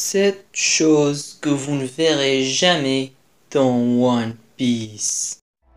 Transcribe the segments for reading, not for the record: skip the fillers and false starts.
7 choses que vous ne verrez jamais dans One Piece.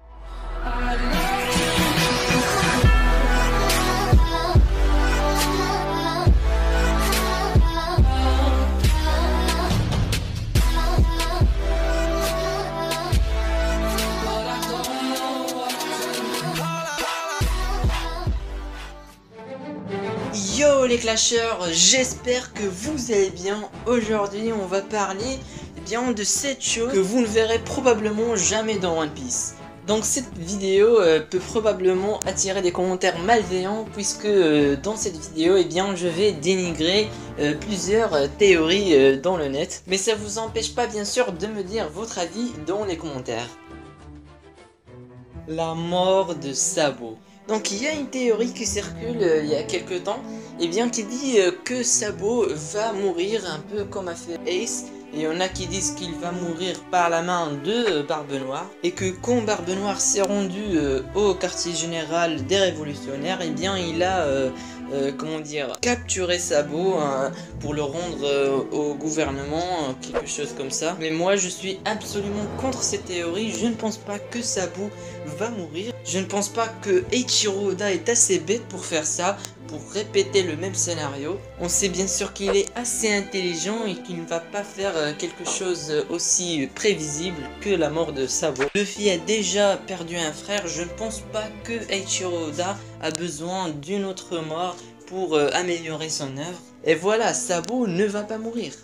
Yo les clasheurs, j'espère que vous allez bien. Aujourd'hui on va parler de 7 choses que vous ne verrez probablement jamais dans One Piece. Donc cette vidéo peut probablement attirer des commentaires malveillants puisque dans cette vidéo je vais dénigrer plusieurs théories dans le net. Mais ça vous empêche pas bien sûr de me dire votre avis dans les commentaires. La mort de Sabo. Donc il y a une théorie qui circule il y a quelques temps qui dit que Sabo va mourir un peu comme a fait Ace. Et il y en a qui disent qu'il va mourir par la main de Barbe Noire. Et que quand Barbe Noire s'est rendu au quartier général des révolutionnaires, il a capturé Sabo pour le rendre au gouvernement, quelque chose comme ça. Mais moi je suis absolument contre cette théorie. Je ne pense pas que Sabo va mourir. Je ne pense pas que Eiichiro Oda est assez bête pour faire ça, pour répéter le même scénario. On sait bien sûr qu'il est assez intelligent et qu'il ne va pas faire quelque chose aussi prévisible que la mort de Sabo. Luffy a déjà perdu un frère, je ne pense pas que Eiichiro Oda a besoin d'une autre mort pour améliorer son œuvre. Et voilà, Sabo ne va pas mourir.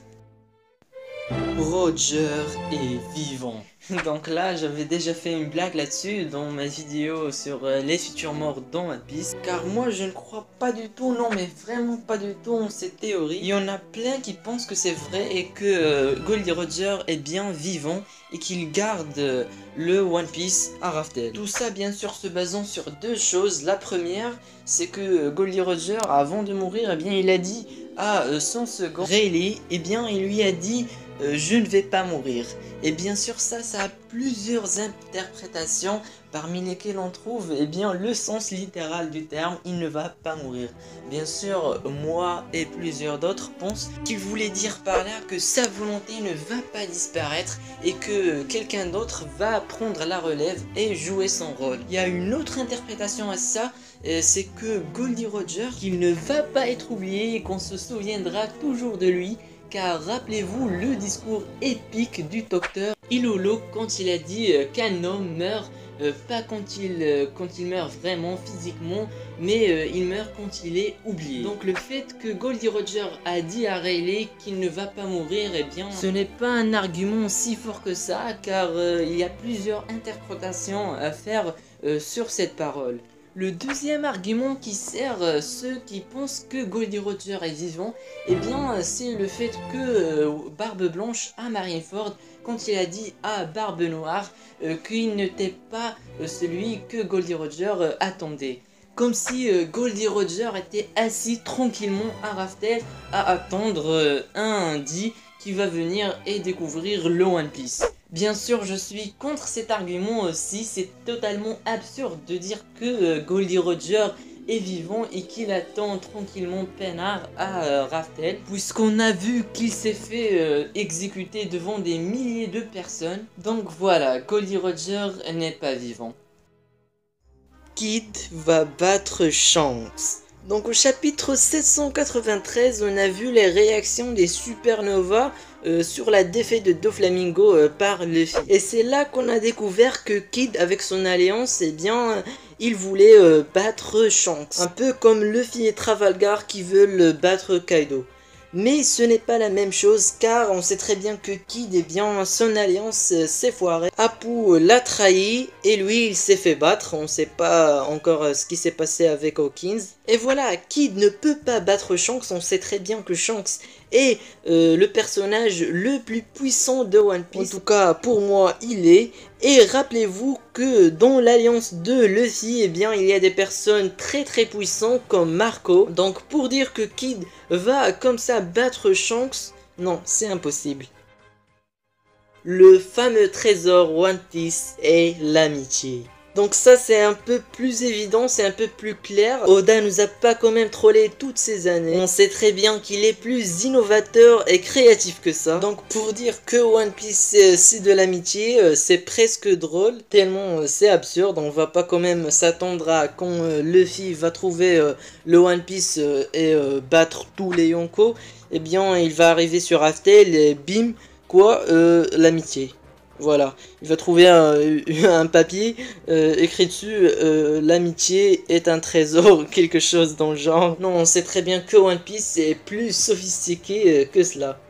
Roger est vivant. Donc là, j'avais déjà fait une blague là-dessus dans ma vidéo sur les futurs morts dans One Piece. Car moi, je ne crois pas du tout, non mais vraiment pas du tout en cette théorie. Il y en a plein qui pensent que c'est vrai et que Goldie Roger est bien vivant et qu'il garde le One Piece à Raftel. Tout ça bien sûr se basant sur deux choses. La première, c'est que Goldie Roger, avant de mourir, il a dit à son second Rayleigh, il lui a dit je ne vais pas mourir. Et bien sûr ça a plusieurs interprétations, parmi lesquelles on trouve le sens littéral du terme, il ne va pas mourir. Bien sûr moi et plusieurs d'autres pensent qu'il voulait dire par là que sa volonté ne va pas disparaître et que quelqu'un d'autre va prendre la relève et jouer son rôle. Il y a une autre interprétation à ça, c'est que Goldie Roger, qu'il ne va pas être oublié et qu'on se souviendra toujours de lui. Car rappelez-vous le discours épique du docteur Ilolo quand il a dit qu'un homme meurt pas quand il meurt vraiment physiquement, mais il meurt quand il est oublié. Donc le fait que Goldie Roger a dit à Rayleigh qu'il ne va pas mourir, ce n'est pas un argument si fort que ça, car il y a plusieurs interprétations à faire sur cette parole. Le deuxième argument qui sert ceux qui pensent que Goldie Roger est vivant, c'est le fait que Barbe Blanche à Marineford, quand il a dit à Barbe Noire qu'il n'était pas celui que Goldie Roger attendait. Comme si Goldie Roger était assis tranquillement à Raftel à attendre un Dy qui va venir et découvrir le One Piece. Bien sûr, je suis contre cet argument aussi, c'est totalement absurde de dire que Goldie Roger est vivant et qu'il attend tranquillement Pennard à Raftel, puisqu'on a vu qu'il s'est fait exécuter devant des milliers de personnes. Donc voilà, Goldie Roger n'est pas vivant. Kid va battre Shanks. Donc au chapitre 793, on a vu les réactions des supernovas sur la défaite de Doflamingo par Luffy. Et c'est là qu'on a découvert que Kid, avec son alliance, il voulait battre Shanks. Un peu comme Luffy et Trafalgar qui veulent battre Kaido. Mais ce n'est pas la même chose car on sait très bien que Kid, son alliance s'est foirée. Apu l'a trahi et lui il s'est fait battre, on sait pas encore ce qui s'est passé avec Hawkins. Et voilà, Kid ne peut pas battre Shanks, on sait très bien que Shanks est le personnage le plus puissant de One Piece. En tout cas pour moi il est. Et rappelez-vous que dans l'alliance de Luffy, il y a des personnes très puissantes comme Marco. Donc pour dire que Kid va comme ça battre Shanks, non, c'est impossible. Le fameux trésor One Piece est l'amitié. Donc ça c'est un peu plus évident, c'est un peu plus clair. Oda nous a pas quand même trollé toutes ces années. On sait très bien qu'il est plus innovateur et créatif que ça. Donc pour dire que One Piece c'est de l'amitié, c'est presque drôle. Tellement c'est absurde, on va pas quand même s'attendre à quand Luffy va trouver le One Piece et battre tous les Yonko. Eh bien il va arriver sur Raftel et bim, quoi, l'amitié. Voilà, il va trouver un papier écrit dessus l'amitié est un trésor ou quelque chose dans le genre. Non, on sait très bien que One Piece est plus sophistiqué que cela.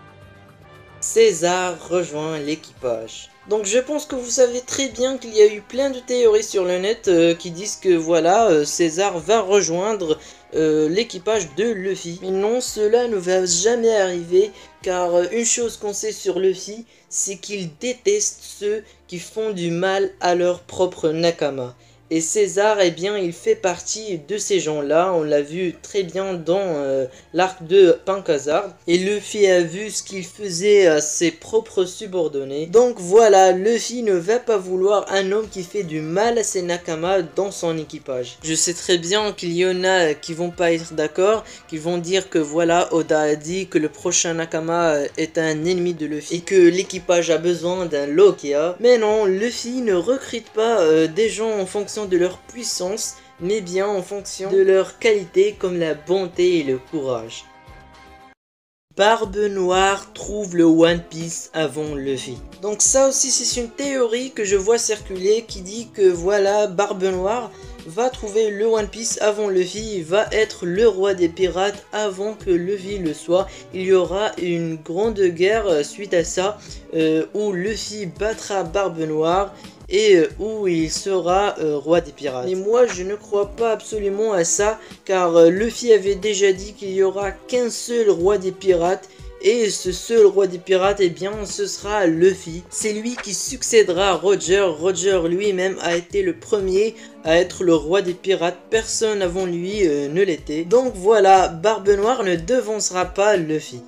César rejoint l'équipage. Donc je pense que vous savez très bien qu'il y a eu plein de théories sur le net qui disent que voilà, César va rejoindre l'équipage de Luffy. Mais non, cela ne va jamais arriver car une chose qu'on sait sur Luffy, c'est qu'il déteste ceux qui font du mal à leur propre Nakama. Et César, eh bien, il fait partie de ces gens-là. On l'a vu très bien dans l'arc de Punk Hazard. Et Luffy a vu ce qu'il faisait à ses propres subordonnés. Donc voilà, Luffy ne va pas vouloir un homme qui fait du mal à ses Nakama dans son équipage. Je sais très bien qu'il y en a qui vont pas être d'accord, qui vont dire que voilà, Oda a dit que le prochain Nakama est un ennemi de Luffy et que l'équipage a besoin d'un Logia. Mais non, Luffy ne recrute pas des gens en fonction de leur puissance, mais bien en fonction de leur qualité comme la bonté et le courage. Barbe Noire trouve le One Piece avant Luffy. Donc ça aussi c'est une théorie que je vois circuler qui dit que voilà, Barbe Noire va trouver le One Piece avant Luffy, va être le roi des pirates avant que Luffy le soit. Il y aura une grande guerre suite à ça où Luffy battra Barbe Noire et où il sera roi des pirates. Mais moi je ne crois pas absolument à ça car Luffy avait déjà dit qu'il y aura qu'un seul roi des pirates. Et ce seul roi des pirates, eh bien, ce sera Luffy. C'est lui qui succédera à Roger. Roger lui-même a été le premier à être le roi des pirates. Personne avant lui ne l'était. Donc voilà, Barbe Noire ne devancera pas Luffy.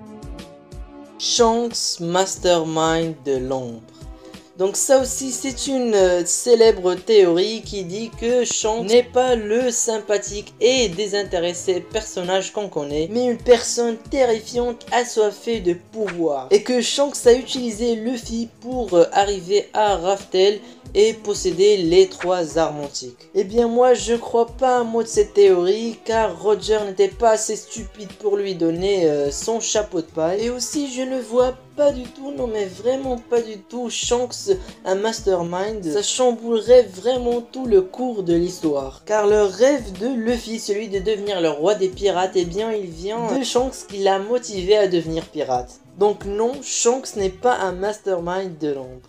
Shanks, Mastermind de l'ombre. Donc ça aussi c'est une célèbre théorie qui dit que Shanks n'est pas le sympathique et désintéressé personnage qu'on connaît, mais une personne terrifiante assoiffée de pouvoir. Et que Shanks a utilisé Luffy pour arriver à Raftel et posséder les 3 armes antiques. Eh bien moi je crois pas un mot de cette théorie car Roger n'était pas assez stupide pour lui donner son chapeau de paille. Et aussi je ne vois pas du tout, non mais vraiment pas du tout, Shanks un mastermind, ça chamboulerait vraiment tout le cours de l'histoire. Car le rêve de Luffy, celui de devenir le roi des pirates, eh bien il vient de Shanks qui l'a motivé à devenir pirate. Donc non, Shanks n'est pas un mastermind de l'ombre.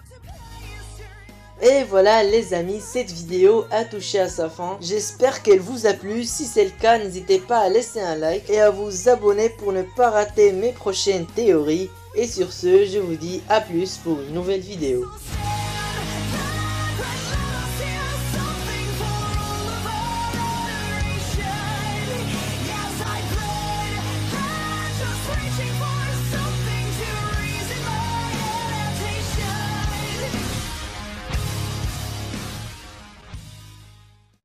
Et voilà les amis, cette vidéo a touché à sa fin. J'espère qu'elle vous a plu. Si c'est le cas, n'hésitez pas à laisser un like et à vous abonner pour ne pas rater mes prochaines théories. Et sur ce, je vous dis à plus pour une nouvelle vidéo.